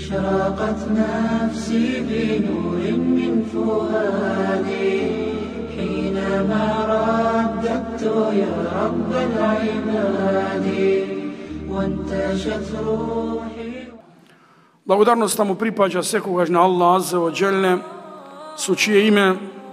أشرقت نفسي بنور من فؤادي حينما رددت يا رب العباد وانتشت روحي. Благодарността му припаѓа секогаш на Аллах Азza wa Jalla, со чие име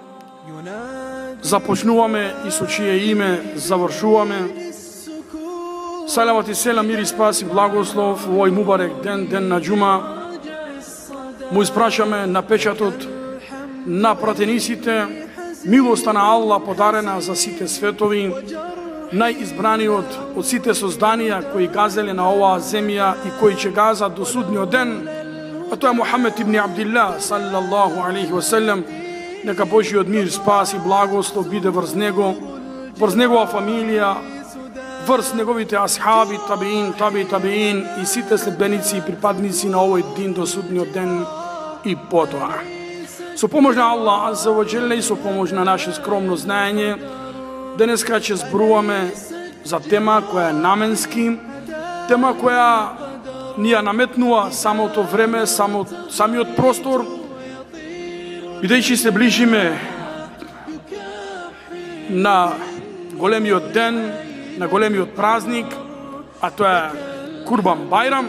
започнуваме и со чие име завршуваме. Салават и селам, мир и спас и благослов овој мубарек ден, ден на џума, му испрашаме на печатот на пратениците, милоста на Аллах подарена за сите светови, најизбраниот од сите созданија кои газеле на оваа земја и кои ќе газат до судниот ден, а тоа е Мухамед ибн Абдилlah саллаллаху алейхи ва саллем. Нека Божиот мир, спас и благослов биде врз него, врз негова фамилија, врз неговите асхаби, табиин и сите следбеници и припадници на овој дин до судниот ден и потоа. Со помош на Аллах Азza wa Jalla и со помош на наше скромно знаење, денеска ќе зборуваме за тема која е наменски, тема која ни ја наметнува самото време, самиот простор, бидејќи се ближиме на големиот ден, на големиот празник, а тоа е Курбан Бајрам.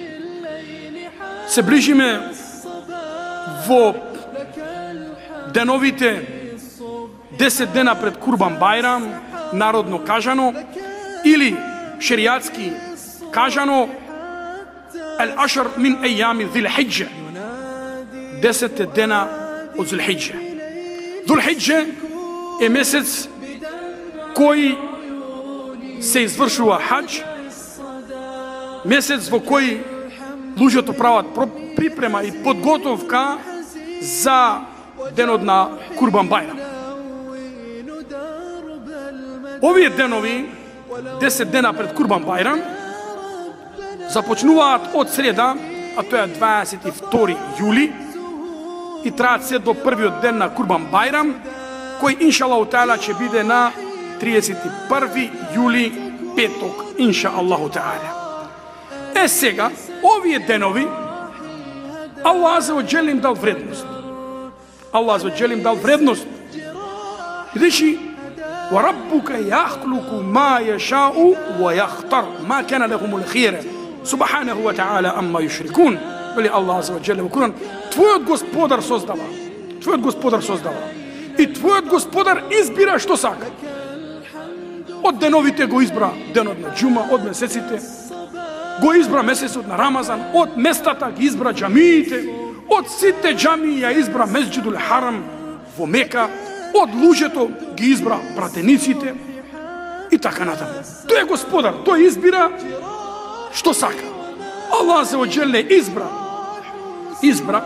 Се ближиме во деновите 10 дена пред Курбан Бајрам, народно кажано, или шеријатски кажано, Ал-Ашр мин ејами Зил-Хиџа, 10 дена од Зил-Хиџа. Зил-Хиџа е месец кој се извршува хаџ, месец во кој луѓето прават припрема и подготовка за денот на Курбан Бајрам. Овие денови, 10 дена пред Курбан Бајрам, започнуваат од среда, а тоа е 22 јули, и траат се до првиот ден на Курбан Бајрам, кој инша Аллаху таала ќе биде на 31 јули, петок, инша Аллаху таала. Е сега, овие денови, Аллах Азza wa Jalla им дал вредност. Аллах Азza wa Jalla им дал вредност. Бидејќи وَرَبُّكَ يَخْلُقُ مَا يَشَاءُ وَيَخْتَرُ مَا كَانَ لَهُمُ الْخِيَرَةُ سُبْحَانَهُ وَتَعَالَى عَمَّا يُشْرِكُونَ. Вели Аллах Азza wa Jalla во Куран, твојот Господар создава. Твојот Господар создава. И твојот Господар избира што сака. Од деновите го избра денот на џума, од месеците го избра месецот на Рамазан, од местата ги избра џамиите, од сите џамии ја избра Месџидул Харам во Мека, од луѓето ги избра пратениците и така натаму. Тој е Господар, тој избира што сака. Аллах Азza wa Jalla избра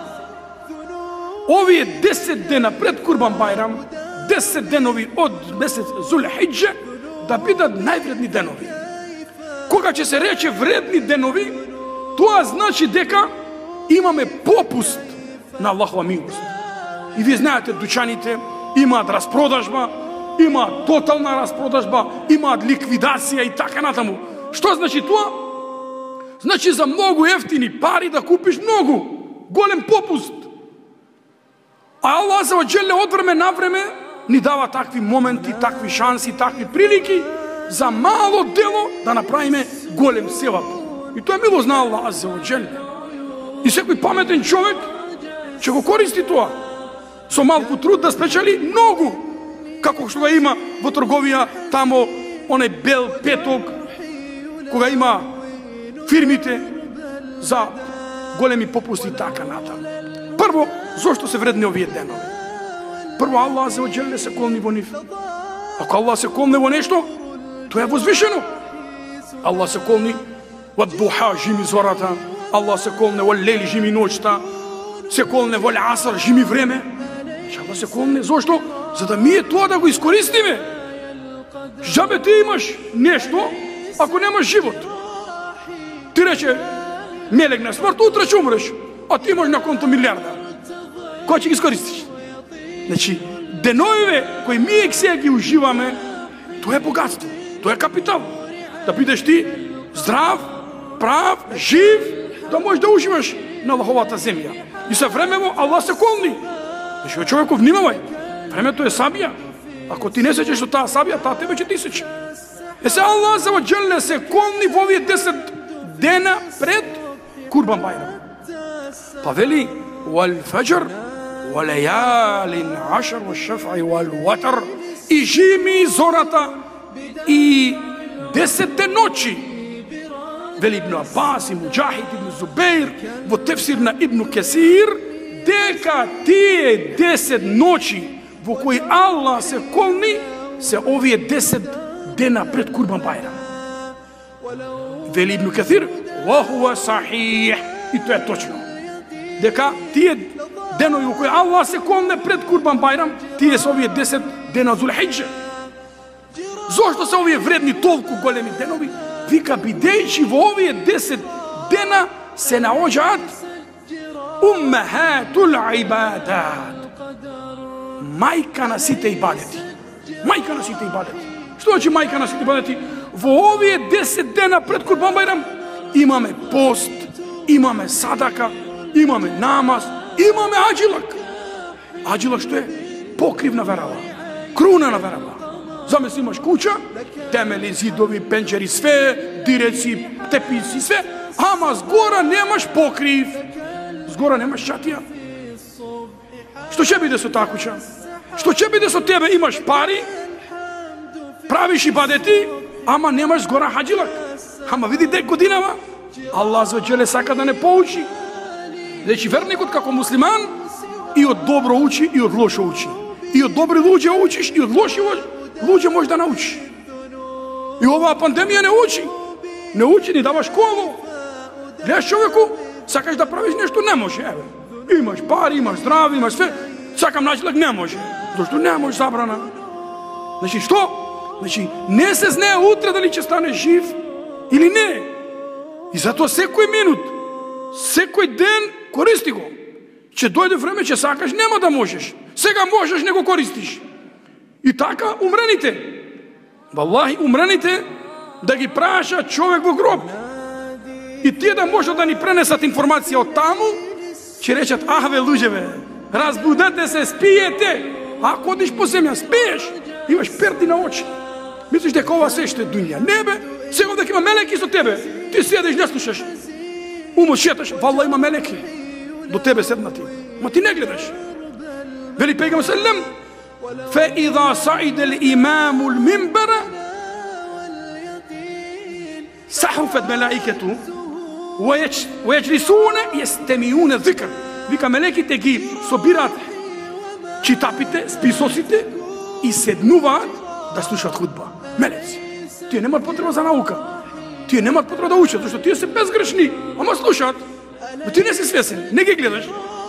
овие 10 дена пред Курбан Бајрам, 10 денови од месец Зул-Хиџа да бидат највредни денови. Кога ќе се рече вредни денови, тоа значи дека имаме попуст на Аллахова милост. И вие знаете, дуќаните имаат распродажба, имаат тотална распродажба, имаат ликвидација и така натаму. Што значи тоа? Значи за многу ефтини пари да купиш многу, голем попуст. А Аллах Азza wa Jalla од време на време ни дава такви моменти, такви шанси, такви прилики за мало дело да направиме голем севап. И тоа е милост на Аллах Азza wa Jalla. И секој паметен човек ќе го користи тоа. Со малку труд да спечали многу. Како што го има во трговија тамо оној бел петок, кога има фирмите за големи попусти и така натаму. Прво, зошто се вредни овие денови? Прво, Аллах Азza wa Jalla се колни во нив. Ако Аллах се колне во нешто, тоа е возвишено. Аллах се колни во духа, жими зората. Аллах се колне во лели, жими ноќта. Се колне во асар, жими време. Аллах се колне, зошто? За да ние тоа да го искористиме. Жабе ти имаш нешто, ако немаш живот. Ти рече, мелек на смрт, утре ќе умреш, а ти имаш на конто милиарда. Кој ќе ги искористиш? Значи, деновиве кои ние сега ги уживаме, тоа е богатство, тоа е капитал. Да бидеш ти здрав, прав, жив да можеш да уживаш на Аллаховата земја. И со времево Аллах се колни. Значи, човеку, внимавај, времето е сабија. Ако ти не сечеш од таа сабија, таа тебе ќе ти сече. Се Аллах за оджелне се колни во овие 10 дена пред Курбан Байрам. Па вели, вал фаджр, вал лејалин ашр, вал шаф'i вал ватр, и жими зората, и 10 ночи. Вели Ибн Абас и Муджахид Ибн Зубейр во тефсир на Ибн Кесир, дека тие 10 ночи во кои Аллах се колни, се овие 10 дена пред Курбан Байрам. Вели Ибн Кесир, ва хуа сахих, и тоа е точно. Дека тие денови во кои Аллах се колне пред Курбан Байрам, тие се овие 10 дена Зулхиџа. Зошто се овие вредни толку големи денови? Вика, бидејќи во овие 10 дена се наоѓаат уммахатул ибадат, мајка на сите ибадети. Мајка на сите ибадети. Што значи мајка на сите ибадети? Во овие 10 дена пред Курбан Байрам имаме пост, имаме садака, имаме намаз, имаме аџилак. Аџилак што е? Покрив на верава, круна на верава. Замисли, имаш куќа, темели, зидови, пенџери, све, диреци, тепици, све, ама згора немаш покрив, згора немаш чатија. Што ќе биде со таа куќа? Што ќе биде со тебе? Имаш пари, правиш ибадети, ама немаш згора хаџилак. Ама види дек годинава, Аллах звеđele сака да не поучи. Значи верникот како муслиман и од добро учи и од лошо учи. И од добри луѓе учиш и од лоши луѓе можеш да научиш. И оваа пандемија не учи. Не учи, ни дава школу. Гледаш човеку, сакаш да правиш нешто, не може. Еве, имаш пари, имаш здраве, имаш све. Сакам најлак, не може. Зашто не може, забрана. Значи што? Значи не се знае утре дали ќе стане жив или не. И затоа секој минут, секој ден користи го. Ќе дојде време, ќе сакаш, нема да можеш. Сега можеш, не го користиш. И така умрените. Валлахи, умрените да ги праша човек во гроб. И тие да можат да ни пренесат информација од таму, ќе речат, ахве луѓеве, разбудете се, спиете. Ако одиш по земја, спиеш, имаш перди на очи. Мислиш дека ова се што е дуња. Не бе, сега дека има мелеки со тебе. Ти седеш, не слушаш. Умот шеташ, валла има мелеки. До тебе седнати. Ма ти не гледаш. Вели пегам селем, فإذا صعد الإمام المنبر سحفت ملائكته ويجلسون يستمعون الذكر. Вика, мелеките ги собираат читапите, списоците и седнуваат да слушаат худба. Мелеци. Тие немаат потреба за наука. Тие немаат потреба да учат, зашто тие се безгрешни, ама слушаат. Но ти не си свесен, не ги гледаш.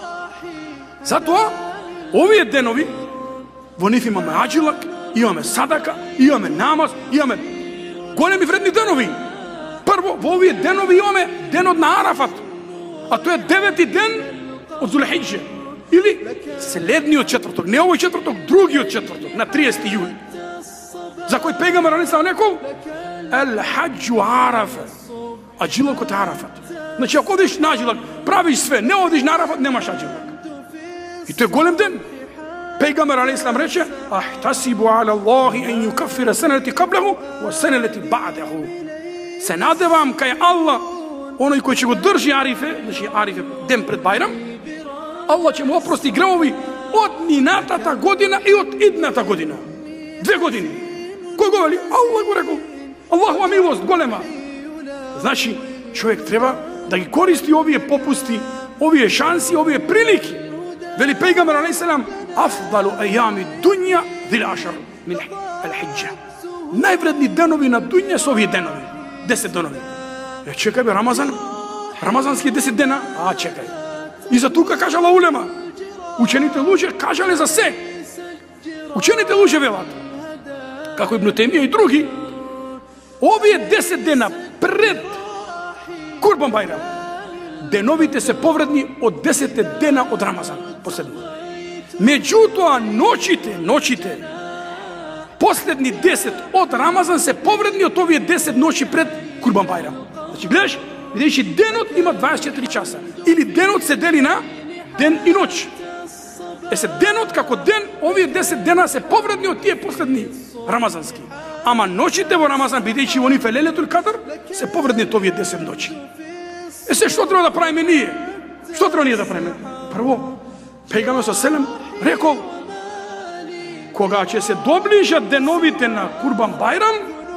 Затоа, овие денови, во нив имаме аџилак, имаме садака, имаме намаз, имаме големи вредни денови. Прво, во овие денови имаме денот на Арафат, а тоа е 9-ти ден од Зулхиџа, или следниот четврток, не овој четврток, другиот четврток, на 30 јули. За кој пегамбер алейхи некол, ел хаџу Арафа, аџилакот Арафат. Значи, ако одиш на аџилак, правиш све, не одиш на Арафат, немаш аџилак. И тоа е голем ден. Пегамбер алейхи рече, ахтасибу ала Аллахи ен јукафира сенелети каблеху ва сенелети ба'деху. Се надевам кај Аллах, оној кој ќе го држи Арифе, значи Арифе ден пред Бајрам, Аллах ќе му опрости гревови од минатата година и од идната година. 2 години. Кој го вели? Аллах го рекол. Аллахова милост голема. Значи, човек треба да ги користи овие попусти, овие шанси, овие прилики. Вели пегамбер алейхи селам, афдалу ајами дуња зил ашар мин ал-хиџа. Највредни денови на дуња се овие денови. 10 денови. Чекај бе, Рамазан, рамазански 10 дена, чекај. И за тука кажала улема, учените луѓе кажале за се. Учените луѓе велат, како Ибн Темија и други, овие 10 дена пред Курбан Бајрам, деновите се повредни од 10 дена од Рамазан, последно. Меѓутоа, ночите, последни 10 од Рамазан се повредни од овие 10 ночи пред Курбан Бајрам. Значи, гледаш, бидејќи денот има 24 часа. Или денот се дели на ден и ноќ. Се денот како ден, овие 10 дена се повредни од тие последни рамазански. Ама ноќите во Рамазан, бидејќи во нив е лелетул кадр, се повредни од овие 10 ноќи. Се што треба да правиме ние? Што треба ние да правиме? Прво, пејгамбер селем рекол, кога ќе се доближат деновите на Курбан Бајрам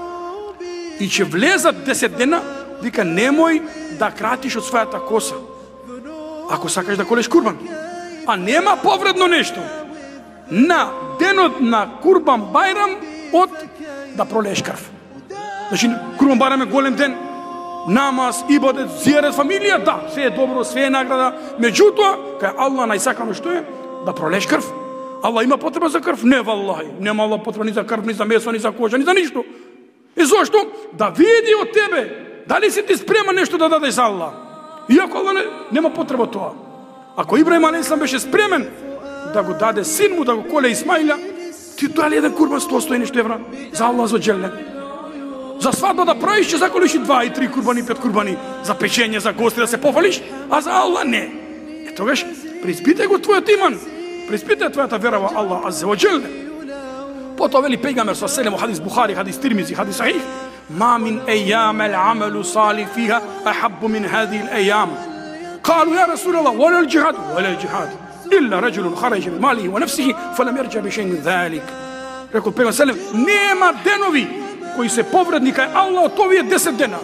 и ќе влезат 10 дена, вика немој да кратиш од својата коса. Ако сакаш да колеш курбан. А нема повредно нешто на денот на Курбан Бајрам од да пролееш крв. Значи, Курбан Бајрам е голем ден, намаз, ибадет, зијарет, фамилија, да, све е добро, све е награда. Меѓутоа, кај Аллах најсакано што е да пролееш крв. Аллах има потреба за крв? Не, валлахи. Нема Аллах потреба ни за крв, ни за месо, ни за кожа, ни за ништо. И зошто? Да види од тебе дали си ти спремен нешто да дадеш за Аллах. Иако Аллах нема потреба тоа. Ако Ибраим алейхиссалам беше спремен да го даде син му да го коле Исмаила, ти дали еден курбан 100 нешто евра за Аллах за джелне. За свадба да правиш, ќе заколиш и 2 и 3 курбани, 5 курбани, за печење, за гости да се пофалиш, а за Аллах не. Е тогаш преиспитај го твојот иман, преиспитај твојата вера во Аллах азza wa jalla. Потоа вели пејгамбер со селем хадис Бухари, хадис Тирмизи, хадис Сахих, ма мин ејам ал-амалу салих фиха ахаббу мин хази al-ејам. قالوا يا رسول الله ولا الجهاد ولا الجهاد إلا رجل خرج بماله ونفسه فلم يرجع بشيء من ذلك. Рекол пејгамбер селем, нема денови кои се повредни кај Аллах од овие 10 дена.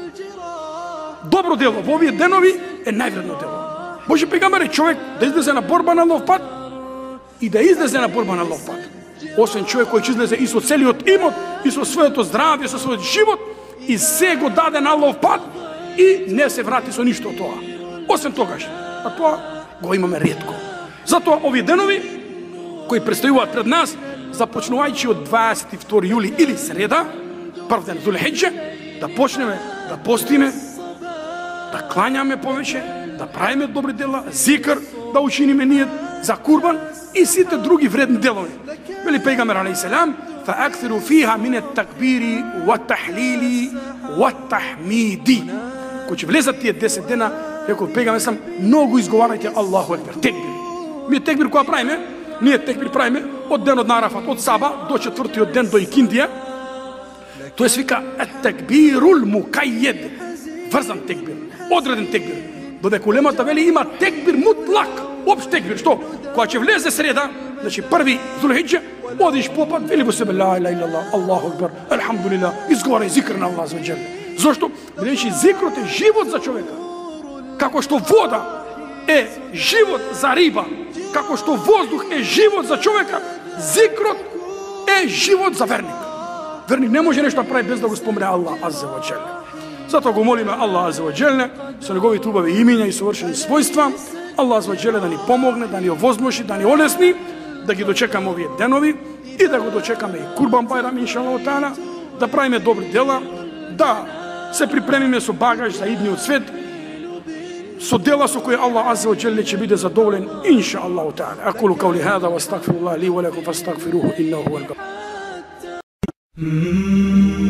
Добро дело во овие денови е највредно дело. Може пејгамбер човек да излезе на борба на Аллахов пат и да излезе на борба на Аллахов пат. Освен човек кој ќе излезе и со целиот имот, и со своето здравје, со својот живот, и се го даде на Аллахов пат и не се врати со ништо тоа. Освен тогаш, а тоа го имаме ретко. Затоа овие денови кои предстојуваат пред нас, започнувајќи од 22 јули или среда, прв ден Зулхиџа, да почнеме да постиме, да клањаме повеќе, да правиме добри дела, зикр да учиниме ние за курбан и сите други вредни делови. Вели пејгамбер алейхиссалам, фааксиру фиха мин ат-такбири ват-тахлили ват-тахмиди. Кои ќе влезат тие 10 дена, рекол пејгамбер сам, многу изговарајте Аллаху екбер, текбир. Ние текбир која правиме? Ние текбир правиме од денот на Арафат, од Саба до 4-тиот ден до Икиндија. Тоа се вика ат-такбирул мукајед, врзан текбир, одреден текбир. Додека улемата вели има текбир мутлак, општ текбир, што? Кога ќе влезе среда, значи први Зулхиџа, одиш по пат, вели во себе ла иляха илlallah, Аллаху екбер, алхамдулилlah, изговарај зикр на Аллах азza wa jalla. Зошто? Бидејќи зикрот е живот за човека. Како што вода е живот за риба, како што воздух е живот за човека, зикрот е живот за верник. Верник не може нешто да прави без да го спомне Аллах азza wa jalla. Затоа го молиме Аллах азza wa jalla со неговите убави имиња и совршени својства, Аллах азza wa jalla да ни помогне, да ни овозможи, да ни олесни, да ги дочекаме овие денови и да го дочекаме и Курбан Бајрам иншаллах таала, да правиме добри дела, да се припремиме со багаж за идниот свет, со дела со кои Аллах азza wa jalla ќе биде задоволен иншаллах таала. Aqulu qawli hadha wa astaghfirullah li wa lakum fastaghfiruhu innahu huwal ghafur.